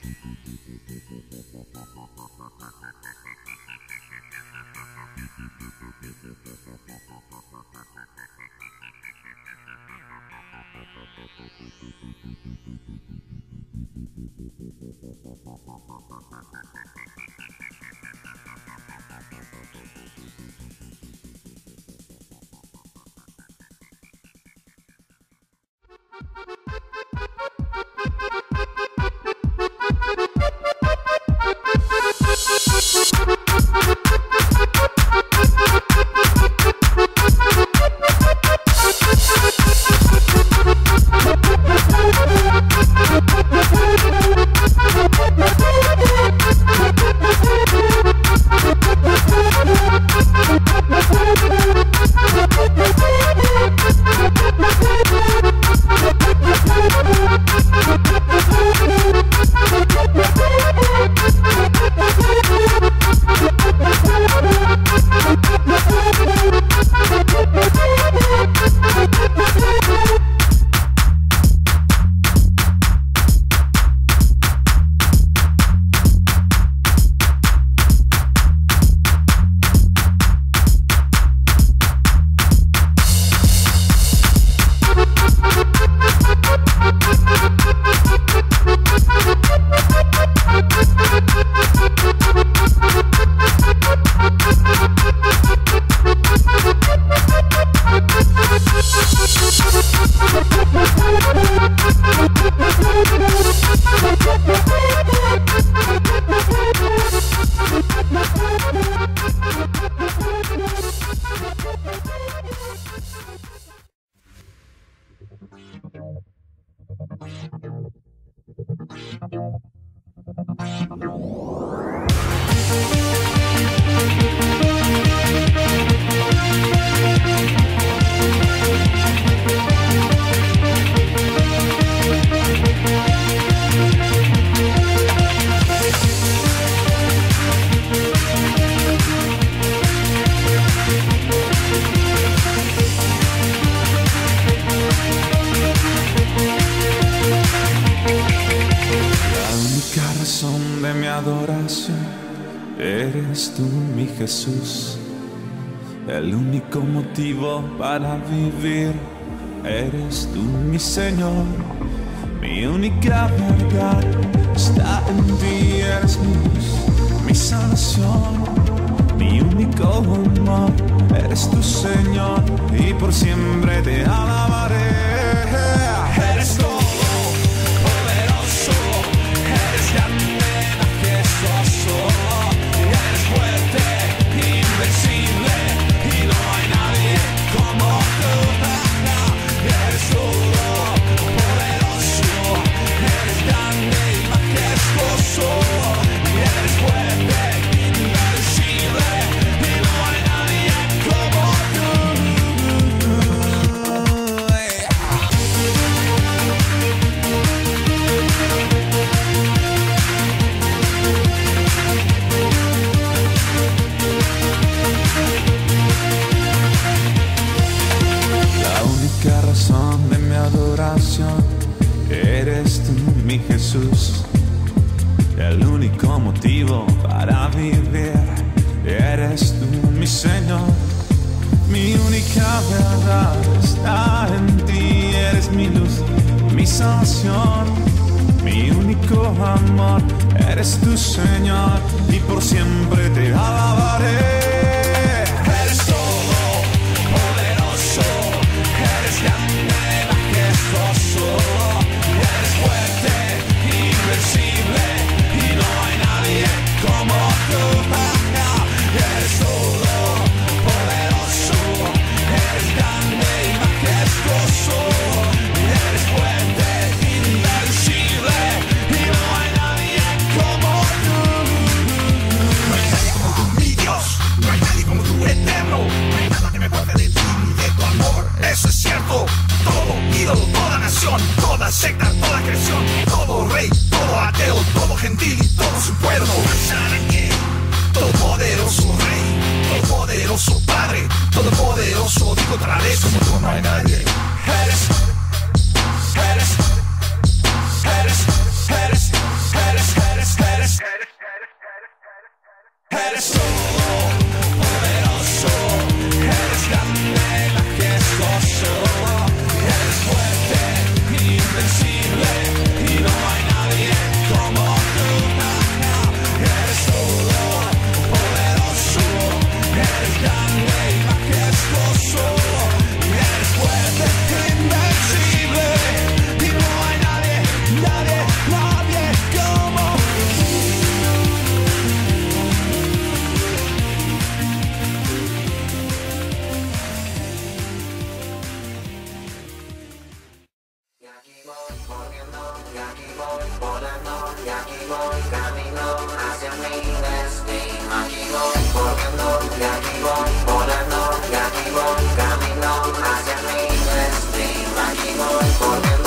Eres tú, mi Jesús, el único motivo para vivir. Eres tú, mi Señor, mi única verdad está en ti. Eres mi luz, mi salvación, mi único amor. Eres tu Señor y por siempre te alabaré. Eres todo poderoso, eres grande, majestuoso. Eres fuerte, invencible y no hay nadie como tú. Eres todo poderoso, eres grande y majestuoso. Eres fuerte, invencible y no hay nadie como tú. La única razón de mi adoración eres tú, mi Jesús, el único motivo para vivir. Eres tú, mi Señor, mi única verdad está en ti. Eres mi luz, mi salvación, mi único amor. Eres tu Señor y por siempre te alabaré. Eres todo poderoso, eres grande, majestuoso. Eres fuerte, invencible y no hay nadie como tú. Eres todo poderoso, eres grande y majestuoso. Eres fuerte, invencible y no hay nadie como tú. No hay nadie como tú, mi Dios. No hay nadie como tú, eterno. No hay nada que me guarde de ti ni de tu amor. Eso es cierto. Todo ídolo, toda nación, toda secta, toda creación, todo rey, todo ateo, todo gentil y todo su pueblo. Todopoderoso Rey, todopoderoso Padre, todopoderoso, digo otra vez, como tú no hay nadie. Eres Eres todo poderoso, eres grande, majestuoso, eres fuerte, invencible, y no hay nadie como tú. Eres todo poderoso, eres grande y majestuoso, eres fuerte, invencible, y no hay nadie, nadie, nadie como tú. Y aquí voy corriendo, y aquí voy volando, y aquí voy camino hacia mi destino. Aquí voy corriendo, y aquí voy volando, y aquí voy camino hacia mi destino. Aquí voy corriendo.